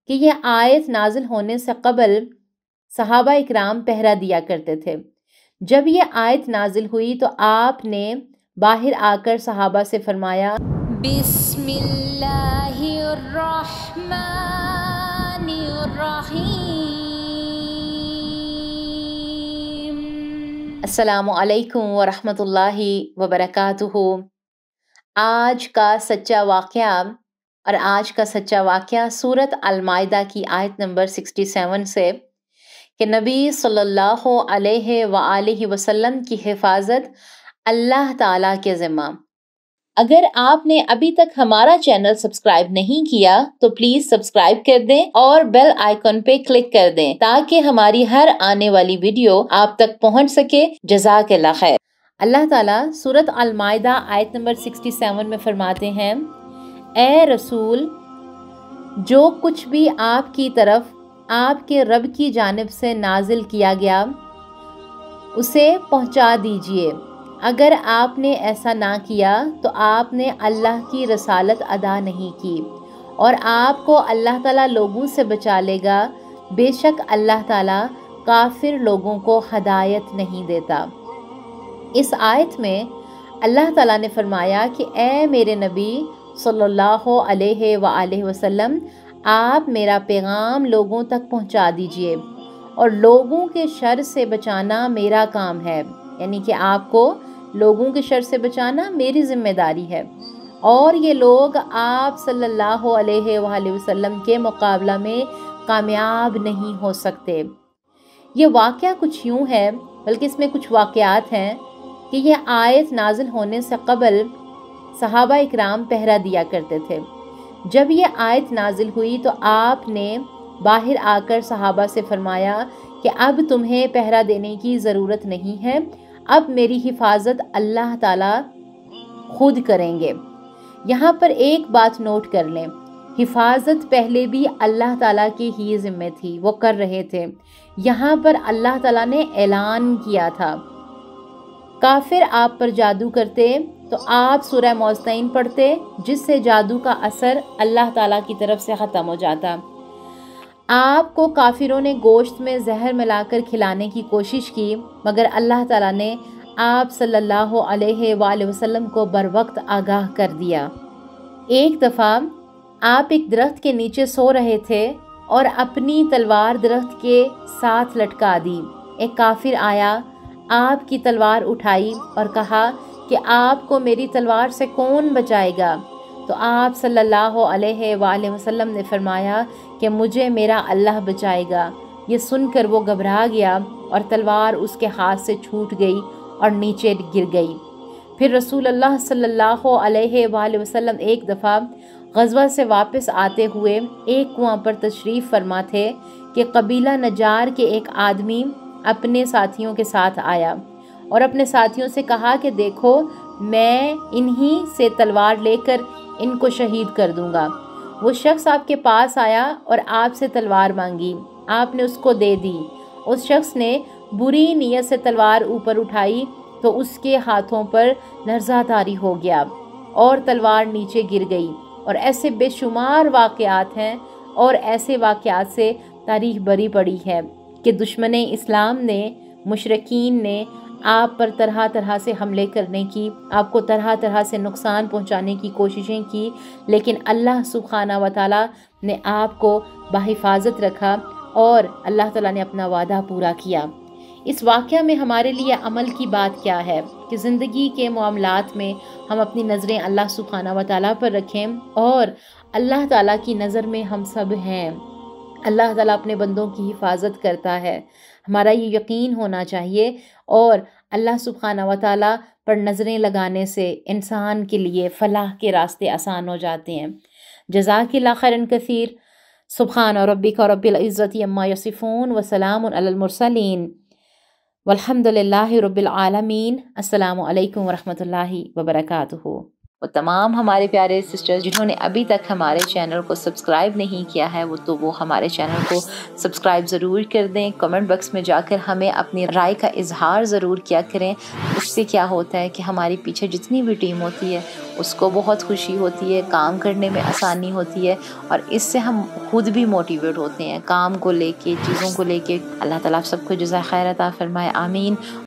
کہ یہ آیت نازل ہونے سے قبل صحابہ اکرام پہرا دیا کرتے تھے۔ جب یہ آیت نازل ہوئی تو آپ نے باہر آ کر صحابہ سے فرمایا، بسم اللہ الرحمن الرحیم، السلام علیکم ورحمۃ اللہ وبرکاتہ۔ آج کا سچا واقعہ سورۃ المائدہ کی آیت نمبر 67 سے کہ نبی صلی اللہ علیہ وآلہ وسلم کی حفاظت اللہ تعالیٰ کے ذمہ۔ اگر آپ نے ابھی تک ہمارا چینل سبسکرائب نہیں کیا تو پلیز سبسکرائب کر دیں اور بیل آئیکن پہ کلک کر دیں تاکہ ہماری ہر آنے والی ویڈیو آپ تک پہنچ سکے۔ جزاک اللہ خیر۔ اللہ تعالیٰ سورۃ المائدہ آیت نمبر 67 میں فرماتے ہیں، اے رسول، جو کچھ بھی آپ کی طرف آپ کے رب کی جانب سے نازل کیا گیا اسے پہنچا دیجئے۔ اگر آپ نے ایسا نہ کیا تو آپ نے اللہ کی رسالت ادا نہیں کی اور آپ کو اللہ تعالیٰ لوگوں سے بچا لے گا۔ بے شک اللہ تعالیٰ کافر لوگوں کو ہدایت نہیں دیتا۔ اس آیت میں اللہ تعالیٰ نے فرمایا کہ اے میرے نبی صلی اللہ علیہ وآلہ وسلم، آپ میرا پیغام لوگوں تک پہنچا دیجئے اور لوگوں کے شر سے بچانا میرا کام ہے، یعنی کہ آپ کو لوگوں کے شر سے بچانا میری ذمہ داری ہے، اور یہ لوگ آپ صلی اللہ علیہ وآلہ وسلم کے مقابلہ میں کامیاب نہیں ہو سکتے۔ یہ واقعہ کچھ یوں ہے، بلکہ اس میں کچھ واقعات ہیں کہ یہ آیت نازل ہونے سے قبل صحابہ اکرام پہرا دیا کرتے تھے۔ جب یہ آیت نازل ہوئی تو آپ نے باہر آ کر صحابہ سے فرمایا کہ اب تمہیں پہرا دینے کی ضرورت نہیں ہے، اب میری حفاظت اللہ تعالیٰ خود کریں گے۔ یہاں پر ایک بات نوٹ کر لیں، حفاظت پہلے بھی اللہ تعالیٰ کی ہی ذمہ تھی، وہ کر رہے تھے۔ یہاں پر اللہ تعالیٰ نے اعلان کیا تھا، کافر آپ پر جادو کرتے تو آپ سورہ موزتین پڑھتے، جس سے جادو کا اثر اللہ تعالیٰ کی طرف سے ختم ہو جاتا۔ آپ کو کافروں نے گوشت میں زہر ملا کر کھلانے کی کوشش کی، مگر اللہ تعالیٰ نے آپ صلی اللہ علیہ وآلہ وسلم کو بروقت آگاہ کر دیا۔ ایک دفعہ آپ ایک درخت کے نیچے سو رہے تھے اور اپنی تلوار درخت کے ساتھ لٹکا دی۔ ایک کافر آیا، آپ کی تلوار اٹھائی اور کہا کہ آپ کو میری تلوار سے کون بچائے گا؟ تو آپ صلی اللہ علیہ وآلہ وسلم نے فرمایا کہ مجھے میرا اللہ بچائے گا۔ یہ سن کر وہ گھبرا گیا اور تلوار اس کے ہاتھ سے چھوٹ گئی اور نیچے گر گئی۔ پھر رسول اللہ صلی اللہ علیہ وآلہ وسلم ایک دفعہ غزوہ سے واپس آتے ہوئے ایک کنواں پر تشریف فرما تھے کہ قبیلہ نجار کے ایک آدمی اپنے ساتھیوں کے ساتھ آیا اور اپنے ساتھیوں سے کہا کہ دیکھو، میں انہی سے تلوار لے کر ان کو شہید کر دوں گا۔ وہ شخص آپ کے پاس آیا اور آپ سے تلوار مانگی، آپ نے اس کو دے دی۔ اس شخص نے بری نیت سے تلوار اوپر اٹھائی تو اس کے ہاتھوں پر لرزہ طاری ہو گیا اور تلوار نیچے گر گئی۔ اور ایسے بے شمار واقعات ہیں، اور ایسے واقعات سے تاریخ بھری پڑی ہے کہ دشمن اسلام نے، مشرکین نے آپ پر طرح طرح سے حملے کرنے کی، آپ کو طرح طرح سے نقصان پہنچانے کی کوششیں کی، لیکن اللہ سبحانہ و تعالیٰ نے آپ کو بحفاظت رکھا اور اللہ تعالیٰ نے اپنا وعدہ پورا کیا۔ اس واقعہ میں ہمارے لیے عمل کی بات کیا ہے کہ زندگی کے معاملات میں ہم اپنی نظریں اللہ سبحانہ و تعالیٰ پر رکھیں، اور اللہ تعالیٰ کی نظر میں ہم سب ہیں۔ اللہ تعالیٰ اپنے بندوں کی حفاظت کرتا ہے، ہمارا یہ یقین ہونا چاہیے، اور اللہ سبحانہ و تعالیٰ پر نظریں لگانے سے انسان کے لیے فلاح کے راستے آسان ہو جاتے ہیں۔ جزاک اللہ خیرا کثیر۔ سبحان ربک رب العزت عما یصفون وسلام علی المرسلین والحمد للہ رب العالمین۔ السلام علیکم ورحمۃ اللہ وبرکاتہ۔ وہ تمام ہمارے پیارے سسٹرز جنہوں نے ابھی تک ہمارے چینل کو سبسکرائب نہیں کیا ہے وہ ہمارے چینل کو سبسکرائب ضرور کر دیں. کمنٹ باکس میں جا کر ہمیں اپنی رائے کا اظہار ضرور کیا کریں. اس سے کیا ہوتا ہے کہ ہماری پیچھے جتنی بھی ٹیم ہوتی ہے اس کو بہت خوشی ہوتی ہے، کام کرنے میں آسانی ہوتی ہے، اور اس سے ہم خود بھی موٹیویٹ ہوتے ہیں کام کو لے کے، چیزوں کو لے کے. اللہ تعالیٰ آپ سب کو جزائے خیر عطا فرمائے، آمین.